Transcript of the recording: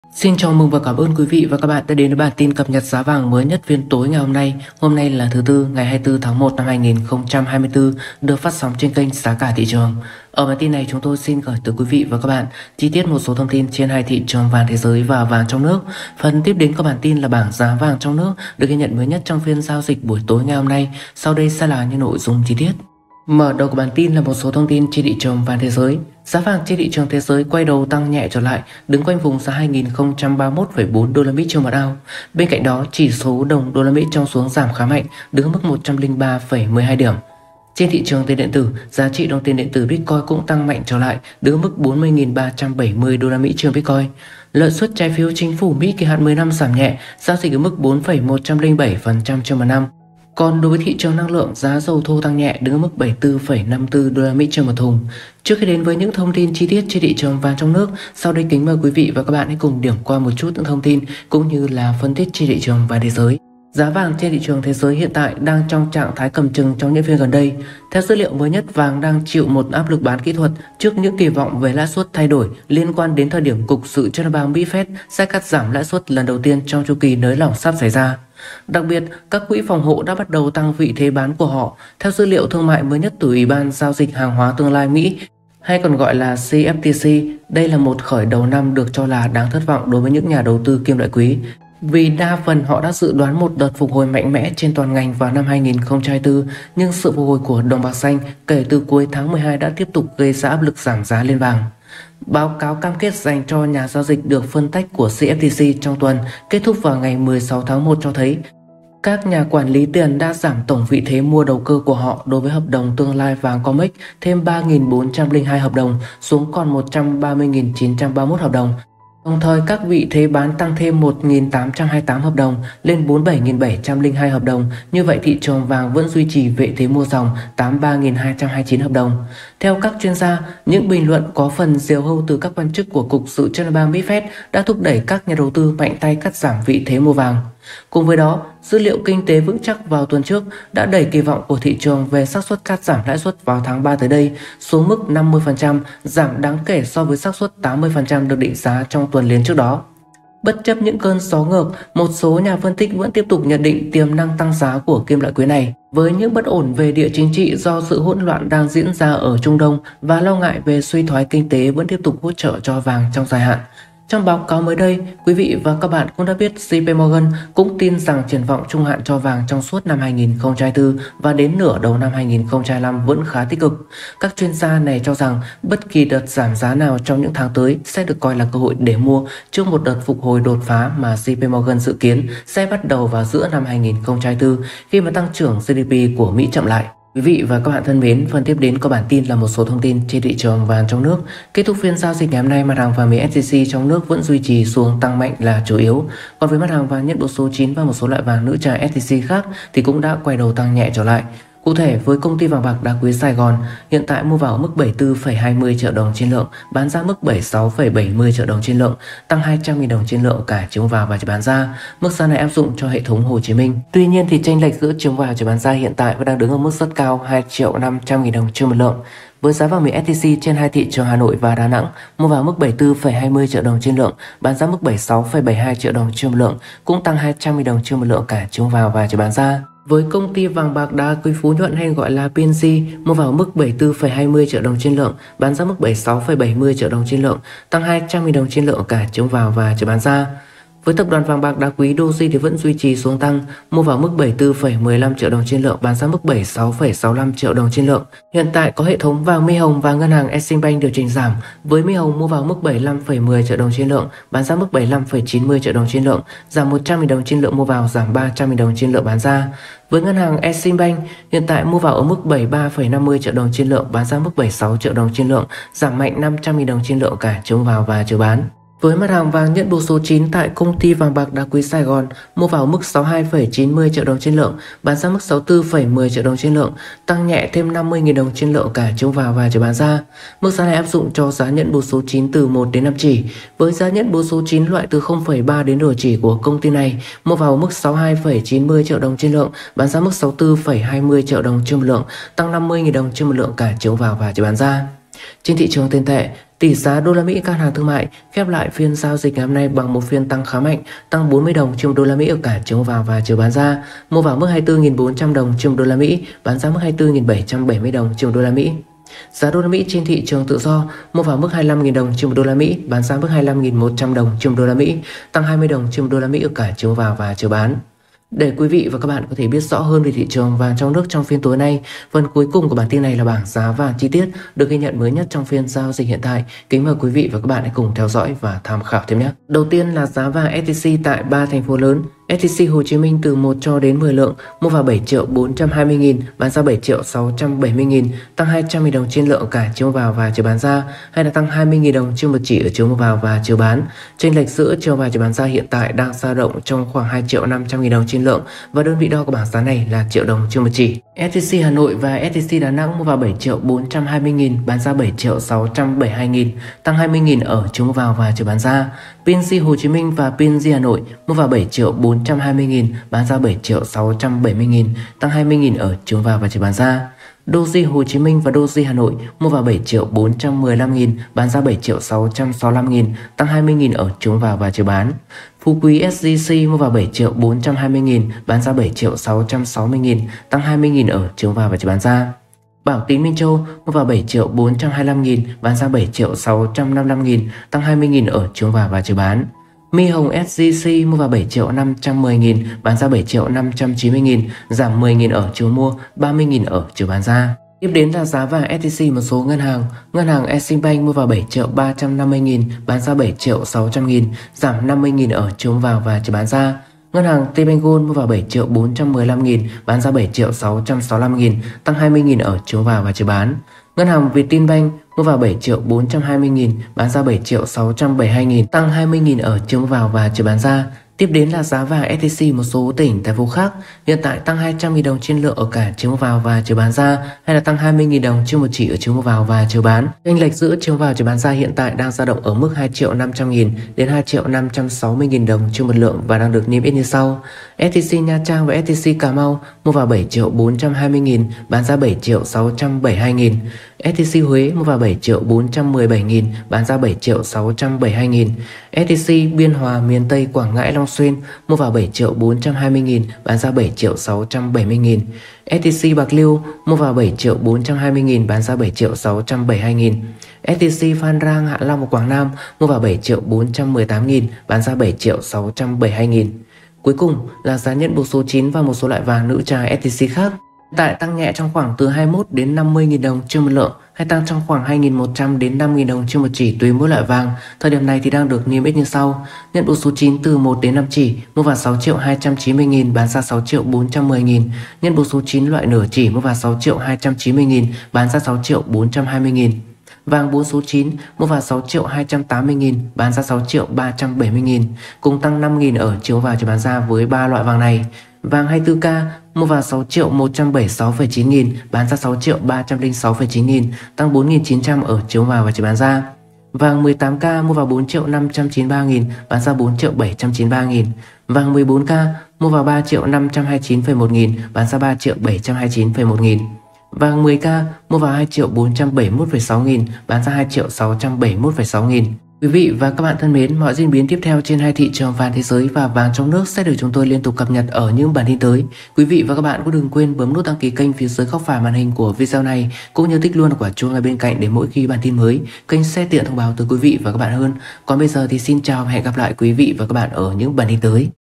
Xin chào mừng và cảm ơn quý vị và các bạn đã đến với bản tin cập nhật giá vàng mới nhất phiên tối ngày hôm nay. Hôm nay là thứ Tư, ngày 24 tháng 1 năm 2024, được phát sóng trên kênh Giá cả thị trường. Ở bản tin này chúng tôi xin gửi tới quý vị và các bạn chi tiết một số thông tin trên hai thị trường vàng thế giới và vàng trong nước. Phần tiếp đến của bản tin là bảng giá vàng trong nước được ghi nhận mới nhất trong phiên giao dịch buổi tối ngày hôm nay. Sau đây sẽ là những nội dung chi tiết. Mở đầu của bản tin là một số thông tin trên thị trường vàng thế giới. Giá vàng trên thị trường thế giới quay đầu tăng nhẹ trở lại, đứng quanh vùng giá 2031,4 đô la Mỹ trên một ounce. Bên cạnh đó, chỉ số đồng đô la Mỹ trong xuống giảm khá mạnh, đứng ở mức 103,12 điểm. Trên thị trường tiền điện tử, giá trị đồng tiền điện tử Bitcoin cũng tăng mạnh trở lại, đứng ở mức 40.370 đô la Mỹ trên Bitcoin. Lợi suất trái phiếu chính phủ Mỹ kỳ hạn 10 năm giảm nhẹ, giao dịch ở mức 4,107% trên một năm. Còn đối với thị trường năng lượng, giá dầu thô tăng nhẹ, đứng ở mức 74,54 đô la Mỹ trên một thùng. Trước khi đến với những thông tin chi tiết trên thị trường vàng trong nước, sau đây kính mời quý vị và các bạn hãy cùng điểm qua một chút những thông tin cũng như là phân tích trên thị trường vàng thế giới. Giá vàng trên thị trường thế giới hiện tại đang trong trạng thái cầm chừng trong những phiên gần đây. Theo dữ liệu mới nhất, vàng đang chịu một áp lực bán kỹ thuật trước những kỳ vọng về lãi suất thay đổi liên quan đến thời điểm Cục Dự trữ Liên bang Mỹ Fed sẽ cắt giảm lãi suất lần đầu tiên trong chu kỳ nới lỏng sắp xảy ra. Đặc biệt, các quỹ phòng hộ đã bắt đầu tăng vị thế bán của họ. Theo dữ liệu thương mại mới nhất từ Ủy ban Giao dịch Hàng hóa Tương lai Mỹ, hay còn gọi là CFTC, đây là một khởi đầu năm được cho là đáng thất vọng đối với những nhà đầu tư kim loại quý. Vì đa phần họ đã dự đoán một đợt phục hồi mạnh mẽ trên toàn ngành vào năm 2024, nhưng sự phục hồi của đồng bạc xanh kể từ cuối tháng 12 đã tiếp tục gây ra áp lực giảm giá lên vàng. Báo cáo cam kết dành cho nhà giao dịch được phân tách của CFTC trong tuần kết thúc vào ngày 16 tháng 1 cho thấy các nhà quản lý tiền đã giảm tổng vị thế mua đầu cơ của họ đối với hợp đồng tương lai vàng COMEX thêm 3.402 hợp đồng xuống còn 130.931 hợp đồng. Đồng thời, các vị thế bán tăng thêm 1.828 hợp đồng lên 47.702 hợp đồng. Như vậy, thị trường vàng vẫn duy trì vị thế mua dòng 83.229 hợp đồng. Theo các chuyên gia, những bình luận có phần diều hâu từ các quan chức của Cục Dự trữ Liên bang Mỹ Fed đã thúc đẩy các nhà đầu tư mạnh tay cắt giảm vị thế mua vàng. Cùng với đó, dữ liệu kinh tế vững chắc vào tuần trước đã đẩy kỳ vọng của thị trường về xác suất cắt giảm lãi suất vào tháng 3 tới đây xuống mức 50%, giảm đáng kể so với xác suất 80% được định giá trong tuần liền trước đó. Bất chấp những cơn gió ngược, một số nhà phân tích vẫn tiếp tục nhận định tiềm năng tăng giá của kim loại quý này. Với những bất ổn về địa chính trị do sự hỗn loạn đang diễn ra ở Trung Đông và lo ngại về suy thoái kinh tế vẫn tiếp tục hỗ trợ cho vàng trong dài hạn. Trong báo cáo mới đây, quý vị và các bạn cũng đã biết JP Morgan cũng tin rằng triển vọng trung hạn cho vàng trong suốt năm 2024 và đến nửa đầu năm 2025 vẫn khá tích cực. Các chuyên gia này cho rằng bất kỳ đợt giảm giá nào trong những tháng tới sẽ được coi là cơ hội để mua trước một đợt phục hồi đột phá mà JP Morgan dự kiến sẽ bắt đầu vào giữa năm 2024 khi mà tăng trưởng GDP của Mỹ chậm lại. Quý vị và các bạn thân mến, phần tiếp đến của bản tin là một số thông tin trên thị trường vàng trong nước. Kết thúc phiên giao dịch ngày hôm nay, mặt hàng vàng miếng SJC trong nước vẫn duy trì xu hướng tăng mạnh là chủ yếu. Còn với mặt hàng vàng nhất số 9 và một số loại vàng nữ trà SJC khác thì cũng đã quay đầu tăng nhẹ trở lại. Cụ thể, với công ty vàng bạc đá quý Sài Gòn, hiện tại mua vào ở mức 74,20 triệu đồng trên lượng, bán ra mức 76,70 triệu đồng trên lượng, tăng 200.000 đồng trên lượng cả chiều vào và chiều bán ra. Mức giá này áp dụng cho hệ thống Hồ Chí Minh. Tuy nhiên thì chênh lệch giữa chiều vào và chiều bán ra hiện tại vẫn đang đứng ở mức rất cao, 2.500.000 đồng trên một lượng. Với giá vàng miếng SJC trên hai thị trường Hà Nội và Đà Nẵng, mua vào mức 74,20 triệu đồng trên lượng, bán ra mức 76,72 triệu đồng trên một lượng, cũng tăng 200.000 đồng trên một lượng cả chiều vào và chiều bán ra. Với công ty vàng bạc đá quý Phú Nhuận hay gọi là PNG, mua vào mức 74,20 triệu đồng trên lượng, bán ra mức 76,70 triệu đồng trên lượng, tăng 200.000 đồng trên lượng cả chiều vào và chiều bán ra. Với tập đoàn vàng bạc đá quý Doji thì vẫn duy trì xuống tăng, mua vào mức 74,15 triệu đồng trên lượng, bán ra mức 76,65 triệu đồng trên lượng. Hiện tại có hệ thống vàng Mi Hồng và ngân hàng Eximbank điều chỉnh giảm, với Mi Hồng mua vào mức 75,10 triệu đồng trên lượng, bán ra mức 75,90 triệu đồng trên lượng, giảm 100.000 đồng trên lượng mua vào, giảm 300.000 đồng trên lượng bán ra. Với ngân hàng Eximbank, hiện tại mua vào ở mức 73,50 triệu đồng trên lượng, bán ra mức 76 triệu đồng trên lượng, giảm mạnh 500.000 đồng trên lượng cả chiều vào và chiều bán. Với mặt hàng vàng nhẫn số 9 tại công ty vàng bạc đá quý Sài Gòn, mua vào mức 62,90 triệu đồng trên lượng, bán ra mức 64,10 triệu đồng trên lượng, tăng nhẹ thêm 50.000 đồng trên lượng cả chiều vào và chiều bán ra. Mức giá này áp dụng cho giá nhẫn số 9 từ 1 đến 5 chỉ. Với giá nhẫn số 9 loại từ 0,3 đến nửa chỉ của công ty này, mua vào mức 62,90 triệu đồng trên lượng, bán ra mức 64,20 triệu đồng trên một lượng, tăng 50.000 đồng trên một lượng cả chiều vào và chiều bán ra. Trên thị trường tiền tệ, Tỷ giá đô la Mỹ các hàng thương mại khép lại phiên giao dịch ngày hôm nay bằng một phiên tăng khá mạnh, tăng 40 đồng trên đô la Mỹ ở cả chiều mua vào và chiều bán ra, mua vào mức 24.400 đồng trên đô la Mỹ, bán ra mức 24.770 đồng trên đô la Mỹ. Giá đô la Mỹ trên thị trường tự do mua vào mức 25.000 đồng trên đô la Mỹ, bán ra mức 25.100 đồng trên đô la Mỹ, tăng 20 đồng trên đô la Mỹ ở cả chiều vào và chiều bán. Để quý vị và các bạn có thể biết rõ hơn về thị trường vàng trong nước trong phiên tối nay, phần cuối cùng của bản tin này là bảng giá vàng chi tiết được ghi nhận mới nhất trong phiên giao dịch hiện tại. Kính mời quý vị và các bạn hãy cùng theo dõi và tham khảo thêm nhé. Đầu tiên là giá vàng SJC tại 3 thành phố lớn. SJC Hồ Chí Minh từ 1 cho đến 10 lượng mua vào 7.420.000, bán ra 7.670.000, tăng 200.000 đồng trên lượng cả chiều mua vào và chiều bán ra, hay là tăng 20.000 đồng trên một chỉ ở chiều mua vào và chiều bán. Chênh lệch giữa chiều vào chiều bán ra hiện tại đang dao động trong khoảng 2.500.000 đồng trên lượng và đơn vị đo của bảng giá này là triệu đồng trên một chỉ. SJC Hà Nội và SJC Đà Nẵng mua vào 7.420.000, bán ra 7.672.000, tăng 20.000 ở chiều mua vào và chiều bán ra. PNG Hồ Chí Minh và PNG Hà Nội mua vào 7.420.000, bán ra 7.670.000, tăng 20.000 ở chiều vào và chiều bán ra. Doji Hồ Chí Minh và Doji Hà Nội mua vào 7.415.000, bán ra 7.665.000, tăng 20.000 ở chiều vào và chiều bán. Phú Quý SJC mua vào 7.420.000, bán ra 7.660.000, tăng 20.000 ở chiều vào và chiều bán ra. Bảo Tín Minh Châu mua vào 7.425.000, bán ra 7.655.000, tăng 20.000 ở chiều vào và chiều bán. Mi Hồng SJC mua vào 7.510.000, bán ra 7.590.000, giảm 10.000 ở chiều mua, 30.000 ở chiều bán ra. Tiếp đến là giá vàng SJC một số ngân hàng. Ngân hàng Eximbank mua vào 7.350.000, bán ra 7.600.000, giảm 50.000 ở chiều vào và chiều bán ra. Ngân hàng TPBank Gold mua vào 7.415.000, bán ra 7.665.000, tăng 20.000 ở chiều vào và chiều bán. Ngân hàng Vietinbank mua vào 7.420.000, bán ra 7.672.000, tăng 20.000 ở chiều vào và chiều bán ra. Tiếp đến là giá vàng SJC một số tỉnh thành phố khác, hiện tại tăng 200.000 đồng trên lượng ở cả chiều vào và chiều bán ra, hay là tăng 20.000 đồng trên một chỉ ở chiều vào và chiều bán. Chênh lệch giữa chiều vào chiều bán ra hiện tại đang dao động ở mức 2.500.000 đến 2.560.000 đồng trên một lượng và đang được niêm yết như sau. SJC Nha Trang và SJC Cà Mau mua vào 7.420.000, bán ra 7.672.000. SJC Huế mua vào 7.417.000, bán ra 7.672.000. SJC Biên Hòa miền Tây Quảng Ngãi Long Xuyên mua vào 7.420.000, bán ra 7.670.000. SJC Bạc Liêu mua vào 7.420.000, bán ra 7.672.000. SJC Phan Rang Hạ Long và Quảng Nam mua vào 7.418.000, bán ra 7.672.000. Cuối cùng là giá nhận buộc số 9 và một số loại vàng nữ trang SJC khác. Tại tăng nhẹ trong khoảng từ 21 đến 50.000 đồng trên một lượng, hay tăng trong khoảng 2.100 đến 5.000 đồng trên một chỉ tùy mỗi loại vàng. Thời điểm này thì đang được niêm yết như sau. Nhận buộc số 9 từ 1 đến 5 chỉ mua vào 6.290.000, bán ra 6.410.000. Nhận buộc số 9 loại nửa chỉ mua vào 6.290.000, bán ra 6.420.000. Vàng 4 số 9 mua vào 6.280.000, bán ra 6.370.000, cùng tăng 5.000 ở chiều vào chiều bán ra với 3 loại vàng này. Vàng 24K mua vào 6.176,9 nghìn, bán ra 6.306,9 nghìn, tăng 4.900 ở chiều vào và chiều bán ra. Vàng 18K mua vào 4.593 nghìn, bán ra 4.793 nghìn. Vàng 14K mua vào 3.529,1 nghìn, bán ra 3.729,1 nghìn. Vàng 10K mua vào 2.471,6 nghìn, bán ra 2.671,6 nghìn. Quý vị và các bạn thân mến, mọi diễn biến tiếp theo trên hai thị trường vàng thế giới và vàng trong nước sẽ được chúng tôi liên tục cập nhật ở những bản tin tới. Quý vị và các bạn cũng đừng quên bấm nút đăng ký kênh phía dưới góc phải màn hình của video này, cũng như tích luôn quả chuông ở bên cạnh để mỗi khi bản tin mới, kênh sẽ tiện thông báo tới quý vị và các bạn hơn. Còn bây giờ thì xin chào và hẹn gặp lại quý vị và các bạn ở những bản tin tới.